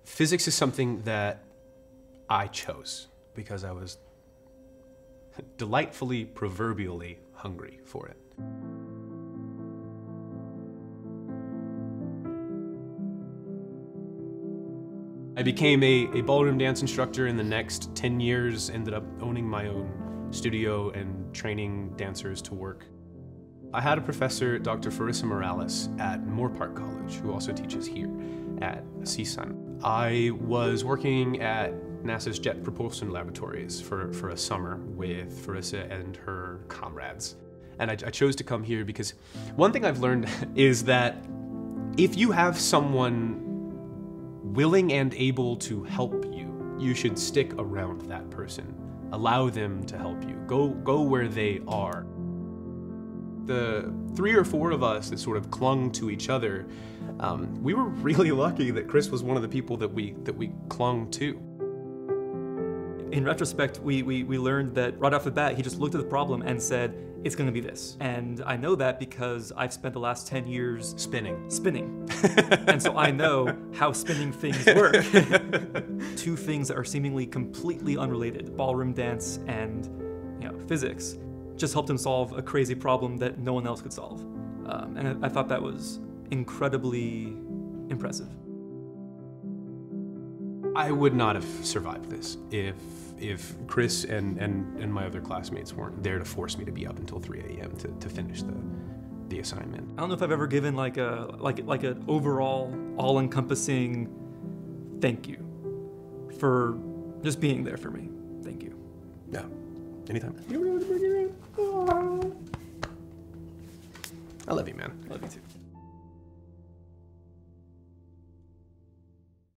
Physics is something that I chose because I was delightfully, proverbially hungry for it. I became a ballroom dance instructor in the next 10 years, ended up owning my own studio and training dancers to work. I had a professor, Dr. Farissa Morales, at Moorpark College, who also teaches here at CSUN. I was working at NASA's Jet Propulsion Laboratories for a summer with Farissa and her comrades. And I chose to come here because one thing I've learned is that if you have someone willing and able to help you, you should stick around that person. Allow them to help you. Go where they are. The 3 or 4 of us that sort of clung to each other, we were really lucky that Chris was one of the people that we clung to. In retrospect, we learned that right off the bat, he just looked at the problem and said, it's gonna be this. And I know that because I've spent the last 10 years spinning. And so I know how spinning things work. 2 things that are seemingly completely unrelated, ballroom dance and physics, just helped him solve a crazy problem that no one else could solve. And I thought that was incredibly impressive. I would not have survived this if Chris and my other classmates weren't there to force me to be up until 3 a.m. to finish the assignment. I don't know if I've ever given like an overall, all-encompassing thank you for just being there for me. Thank you. Yeah, anytime. I love you, man. I love you too.